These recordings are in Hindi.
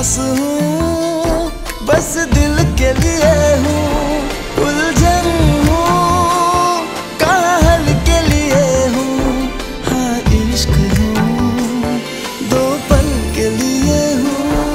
सांस हूँ, बस दिल के लिए हूँ। उलझन हूँ, कहाँ हल के लिए हूँ। हाँ इश्क हूँ, दो पल के लिए हूँ।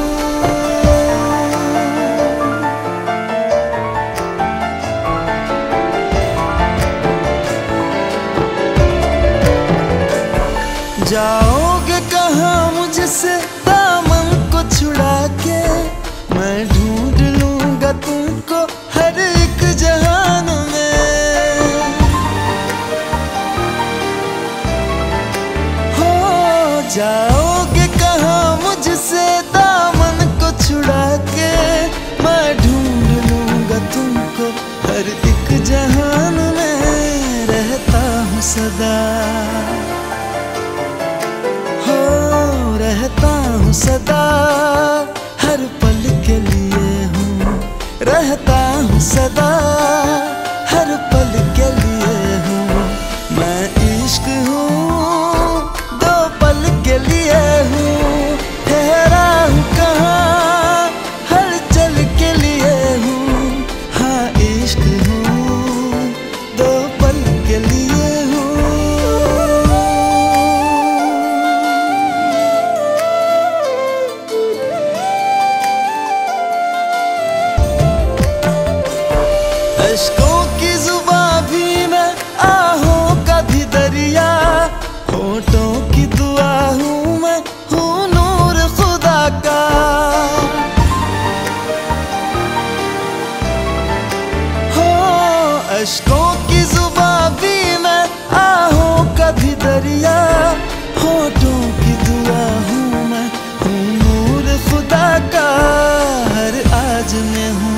जाओगे कहाँ मुझसे दामन को छुड़ा के, मैं ढूंढ लूंगा तुमको हर एक जहान में। हो जाओगे कहाँ मुझसे दामन को छुड़ा के, मैं ढूंढ लूंगा तुमको हर एक जहान में। रहता हूँ सदा, रहता हूँ सदा, हर पल के लिए हूँ। रहता हूँ सदा, हर पल के लिए हूँ। मैं इश्क हूँ, दो पल के लिए हूँ। ठहरा हूँ कहाँ, हलचल के लिए हूँ। हाँ इश्क हूँ, दो पल के लिए हूँ। अश्कों की जुबां भी मैं, आहों का भी दरिया। होठों की दुआ हूँ मैं, हूँ नूर खुदा का। हो अश्कों की जुबां भी मैं, आहों का भी दरिया। होठों की दुआ हूँ मैं, हूँ नूर खुदा का। हर आज में हूँ,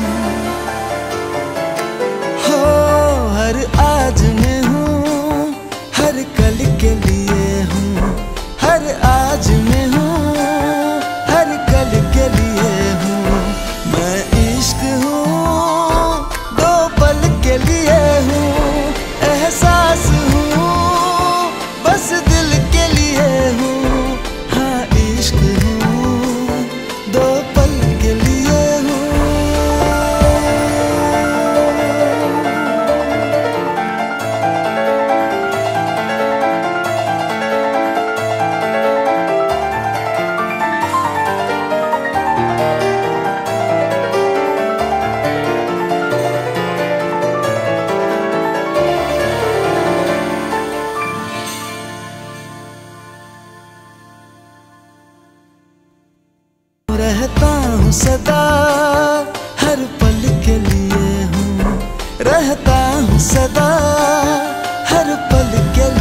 हर आज में हूँ, हर कल के लिए हूँ। हर आज में हूँ, हर कल के लिए हूँ। मैं इश्क हूँ, दो पल के लिए हूँ। एहसास हूँ, बस दिल के लिए हूँ। हाँ इश्क हूँ, दो पल के लिए हूँ। रहता हूँ सदा, हर पल के लिए हूँ। रहता हूँ सदा, हर पल के लिए